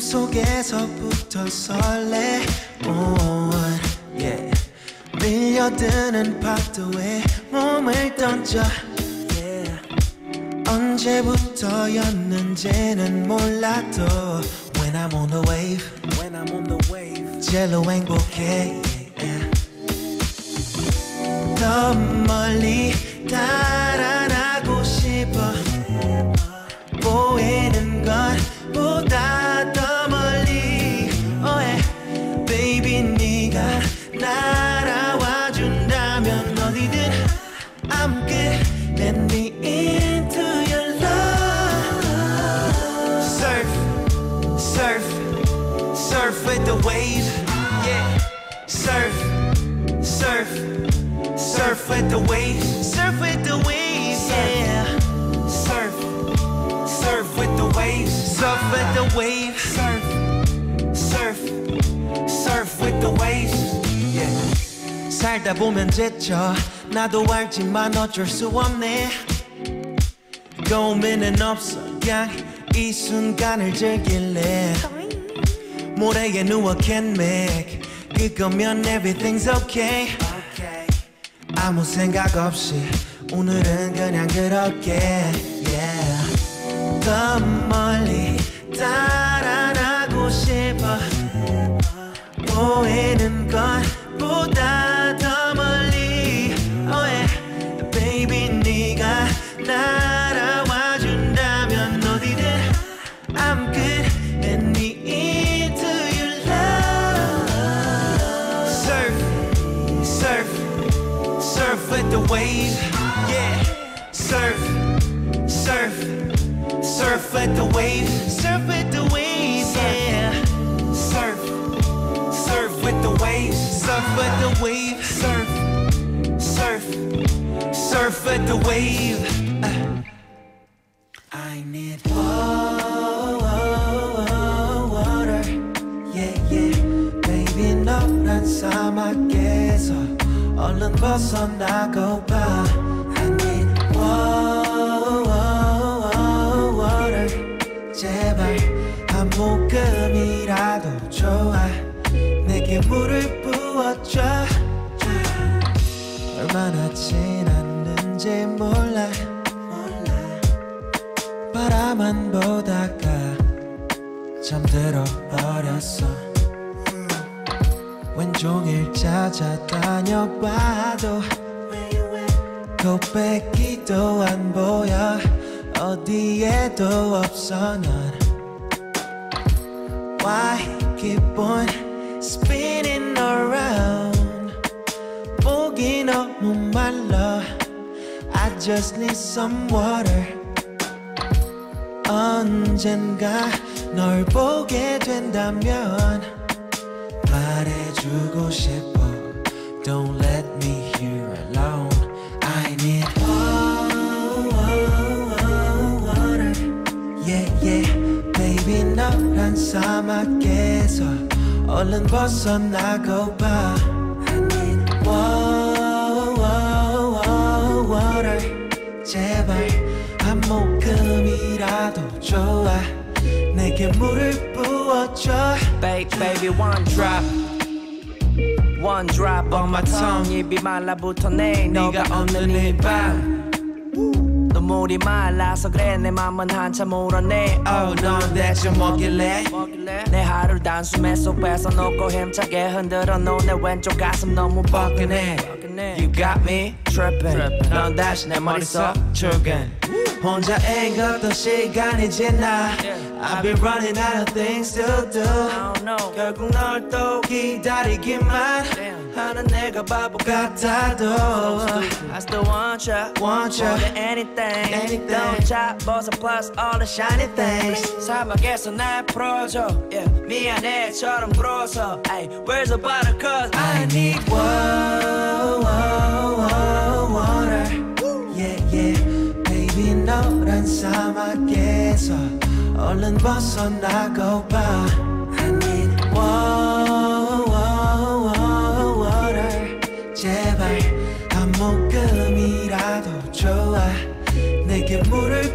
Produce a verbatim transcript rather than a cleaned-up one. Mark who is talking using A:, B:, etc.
A: 속에서부터 설레 oh, yeah. 밀려드는 파도에 몸을 던져 yeah. 언제부터였는지는 몰라도 When I'm on the wave, When I'm on the wave 제일로 행복해 yeah. 더 멀리 달아나고 싶어 보이는 것보다 더 멀리 oh yeah. Baby 네가 날아와 준다면 어디든 I'm good Let me into your love Surf, surf, surf with the waves yeah. Surf, surf, surf with the waves Surf with the waves yeah. Surf, surf with the waves Surf with the waves Surf, surf, surf with the waves yeah. 살다 보면 지쳐 나도 알지만 어쩔 수 없네 고민은 없어 그냥 이 순간을 즐길래 모래에 누워 can make 그거면 everything's okay 아무 생각 없이 오늘은 그냥 그렇게 yeah. 더 멀리 달아나고 싶어 보이는 것보다 더 멀리 oh yeah. Baby 네가 날아와 준다면 어디든 I'm good Let me into your love Surf, surf, surf with the waves yeah. Surf, surf, surf with the waves Surf with the waves yeah. Surf, surf with the waves Surf with the waves Surf, surf, surf with the wave uh. I need oh, oh, oh, water yeah, yeah. Baby 너란 사막에서 얼른 벗어나고 봐 I need oh, oh, oh, water 제발 한 모금이라도 좋아 내게 물을 부어줘 얼마나 지났는지 몰라 바라만 보다가 잠들어 버렸어 왼종일 찾아다녀봐도 고백기도 안 보여 어디에도 없어 넌 Why keep on spinning around 목이 너무 말라 I just need some water 언젠가 널 보게 된다면 말해주고 싶어 Don't let me here alone I need oh, oh, oh, water Yeah, yeah Baby 너란 사막에서 얼른 벗어나고 봐 I need oh, oh, oh, water 제발 한 모금이라도 좋아 내게 물을 부어줘
B: Baby, baby, one drop One drop on my tongue 입이 말라붙어 내 너가 없는 이 밤 눈물이 말라서 그래 내 맘은 한참 울었네
A: Oh, 넌 대체 뭐길래
B: 내 하루를 단숨에 쏙 뺏어놓고 힘차게 흔들어 놓은 내 왼쪽 가슴 너무 뻐근해 You got me tripping 넌 다시 내 머릿속 출근
A: 혼자 읽었던 시간이 지나 I've been running out of things to do 결국 널 또 기다리기만 하는 내가 바보 같아도
B: I still want you,
A: want you
B: more than anything,
A: anything.
B: Don't 잡아서 plus all the shiny things 사막에서 날 풀어줘 yeah. 미안해처럼 굴어서 ay, where's the butter cause
A: I need whoa, whoa, whoa, water yeah, yeah. Baby 너란 사막에서 얼른 벗어나고 봐 I need whoa, whoa, whoa, water 제발 한 모금이라도 좋아 내게 물을